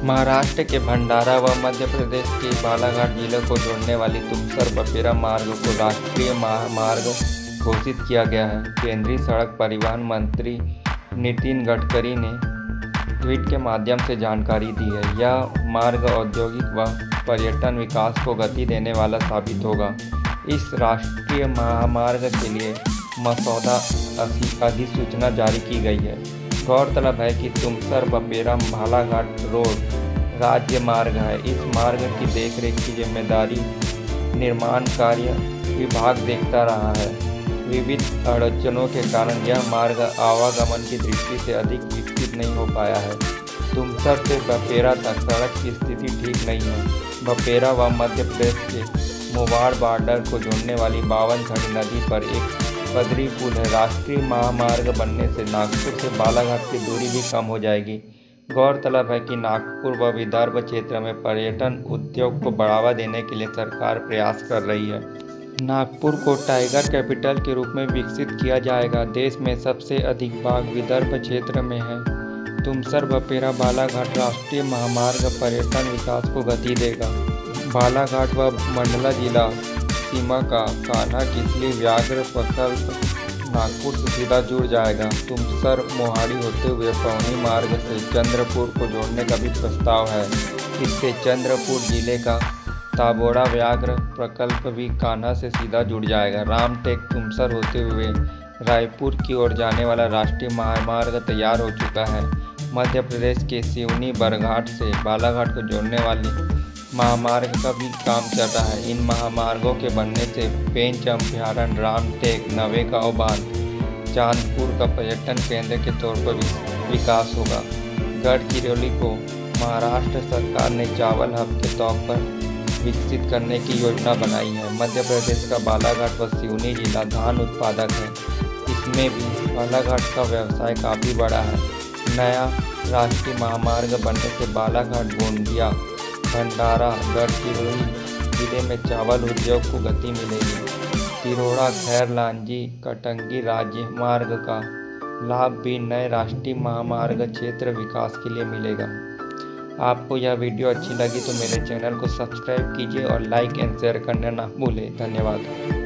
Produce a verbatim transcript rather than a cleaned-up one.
महाराष्ट्र के भंडारा व मध्य प्रदेश के बालाघाट जिले को जोड़ने वाली तुमसर-बपेरा मार्ग को राष्ट्रीय महामार्ग घोषित किया गया है। केंद्रीय सड़क परिवहन मंत्री नितिन गडकरी ने ट्वीट के माध्यम से जानकारी दी है। यह मार्ग औद्योगिक व पर्यटन विकास को गति देने वाला साबित होगा। इस राष्ट्रीय महामार्ग के लिए मसौदा अधिसूचना जारी की गई है। गौरतलब है कि तुमसर-बपेरा बालाघाट रोड राज्य मार्ग है। इस मार्ग की देखरेख की जिम्मेदारी निर्माण कार्य विभाग देखता रहा है। विविध अड़चनों के कारण यह मार्ग आवागमन की दृष्टि से अधिक विकसित नहीं हो पाया है। तुमसर से बपेरा तक सड़क की स्थिति ठीक नहीं है। बपेरा व मध्य प्रदेश के मुवाड़ बॉर्डर को जोड़ने वाली बावन खड़ी नदी पर एक पदरी पुल है। राष्ट्रीय महामार्ग बनने से नागपुर से बालाघाट की दूरी भी कम हो जाएगी। गौरतलब है कि नागपुर व विदर्भ क्षेत्र में पर्यटन उद्योग को बढ़ावा देने के लिए सरकार प्रयास कर रही है। नागपुर को टाइगर कैपिटल के रूप में विकसित किया जाएगा। देश में सबसे अधिक बाघ विदर्भ क्षेत्र में है। तुमसर-बपेरा बालाघाट राष्ट्रीय महामार्ग पर्यटन विकास को गति देगा। बालाघाट व मंडला जिला सीमा का कान्हा किसली व्याघ्र प्रकल्प नागपुर से सीधा जुड़ जाएगा। तुमसर मोहाली होते हुए पौनी मार्ग से चंद्रपुर को जोड़ने का भी प्रस्ताव है। इससे चंद्रपुर जिले का ताबोड़ा व्याघ्र प्रकल्प भी कान्हा से सीधा जुड़ जाएगा। रामटेक तुमसर होते हुए रायपुर की ओर जाने वाला राष्ट्रीय महामार्ग तैयार हो चुका है। मध्य प्रदेश के सिवनी बरघाट से बालाघाट को जोड़ने वाली महामार्ग का भी काम चल रहा है। इन महामार्गों के बनने से पेंच अभ्यारण्य, रामटेक, नवेगांव बांध, चांदपुर का पर्यटन केंद्र के तौर पर विकास होगा। गढ़चिरौली को महाराष्ट्र सरकार ने चावल हब के तौर पर विकसित करने की योजना बनाई है। मध्य प्रदेश का बालाघाट व सिवनी जिला धान उत्पादक है। इसमें भी बालाघाट का व्यवसाय काफ़ी बड़ा है। नया राष्ट्रीय महामार्ग बनने से बालाघाट, गोंदिया, भंडारा, गढ़चिरौली जिले में चावल उद्योग को गति मिलेगी। तिरोड़ा, खैर लांजी, कटंगी राज्य मार्ग का लाभ भी नए राष्ट्रीय महामार्ग क्षेत्र विकास के लिए मिलेगा। आपको यह वीडियो अच्छी लगी तो मेरे चैनल को सब्सक्राइब कीजिए और लाइक एंड शेयर करना ना भूलें। धन्यवाद।